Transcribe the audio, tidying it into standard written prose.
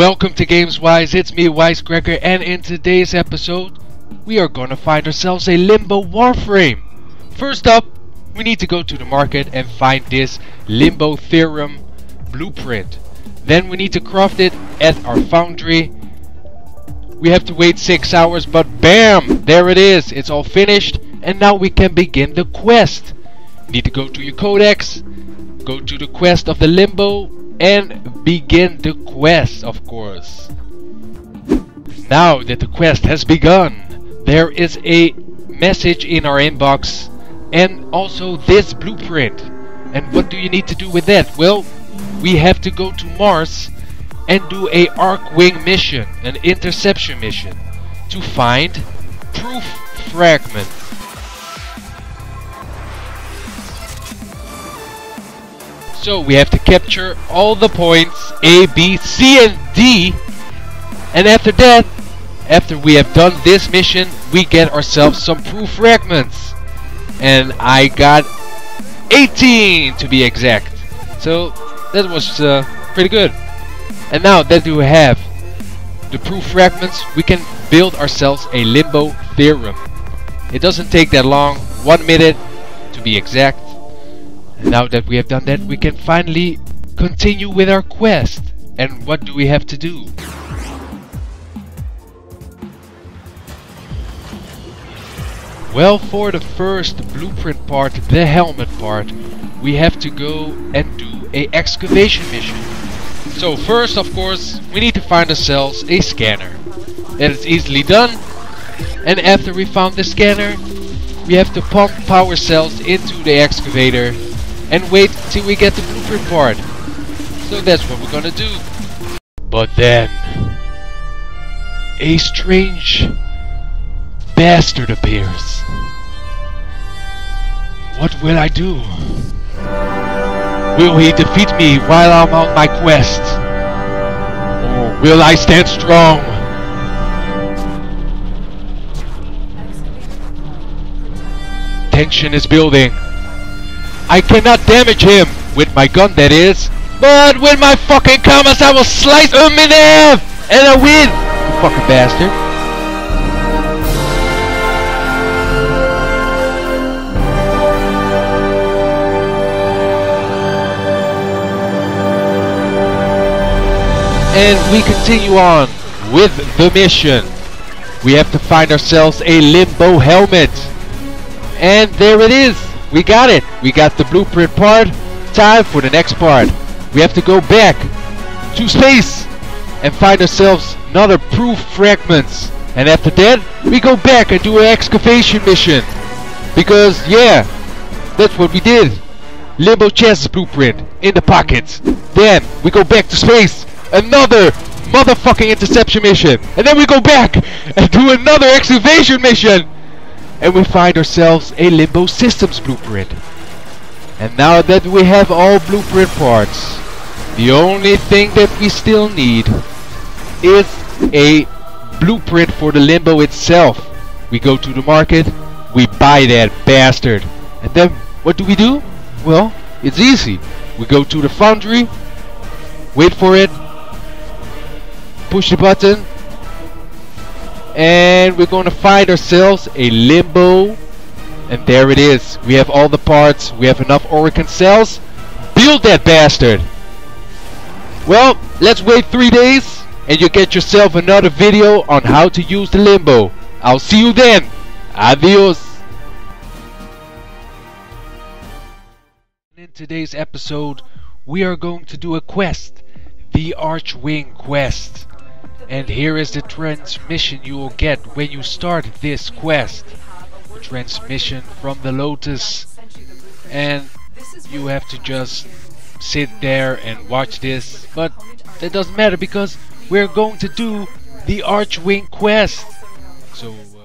Welcome to GamesWise, it's me Wisecracker, and in today's episode we are gonna find ourselves a Limbo Warframe. First up, we need to go to the market and find this Limbo Theorem blueprint. Then we need to craft it at our foundry. We have to wait 6 hours, but bam! There it is, it's all finished, and now we can begin the quest. You need to go to your codex, go to the quest of the Limbo, and begin the quest, of course. Now that the quest has begun, there is a message in our inbox and also this blueprint. And what do you need to do with that? Well, we have to go to Mars and do a Archwing mission, an interception mission, to find proof fragment. So we have to capture all the points A, B, C and D, and after that, after we have done this mission, we get ourselves some proof fragments. And I got 18 to be exact. So that was pretty good. And now that we have the proof fragments, we can build ourselves a Limbo Theorem. It doesn't take that long, 1 minute to be exact. And now that we have done that, we can finally continue with our quest. And what do we have to do? Well, for the first blueprint part, the helmet part, we have to go and do a excavation mission. So first, of course, we need to find ourselves a scanner. That is easily done. And after we found the scanner, we have to pump power cells into the excavator and wait till we get the blueprint part. So that's what we're gonna do. But then a strange bastard appears. What will I do? Will he defeat me while I'm on my quest? Or will I stand strong? Tension is building. I cannot damage him with my gun, that is, but with my fucking commas I will slice him in half and I win. You fucking bastard. And we continue on with the mission. We have to find ourselves a Limbo helmet, and there it is. We got it! We got the blueprint part. Time for the next part. We have to go back to space and find ourselves another proof fragments. And after that, we go back and do an excavation mission. Because, yeah, that's what we did. Limbo chest blueprint in the pockets. Then, we go back to space. Another motherfucking interception mission. And then we go back and do another excavation mission. And we find ourselves a Limbo Systems blueprint. And now that we have all blueprint parts, the only thing that we still need is a blueprint for the Limbo itself. We go to the market, we buy that bastard. And then what do? Well, it's easy. We go to the foundry, wait for it, push the button, and we're gonna find ourselves a Limbo, and there it is. We have all the parts, we have enough Orokin cells. Build that bastard! Well, let's wait 3 days and you get yourself another video on how to use the Limbo. I'll see you then. Adios! In today's episode, we are going to do a quest, the Archwing quest. And here is the transmission you will get when you start this quest. The transmission from the Lotus. And you have to just sit there and watch this. But that doesn't matter because we're going to do the Archwing quest. So